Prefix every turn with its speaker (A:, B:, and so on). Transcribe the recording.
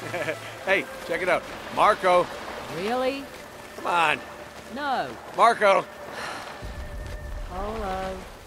A: Hey, check it out. Marco.
B: Really?
A: Come on.
B: No.
A: Marco.
B: Polo.